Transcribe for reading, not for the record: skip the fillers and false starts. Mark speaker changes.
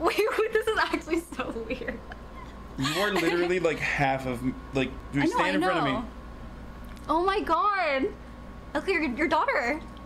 Speaker 1: Wait, this is actually so weird.
Speaker 2: You are literally like half of like you stand in front of me.
Speaker 1: Oh my god. Okay, your daughter.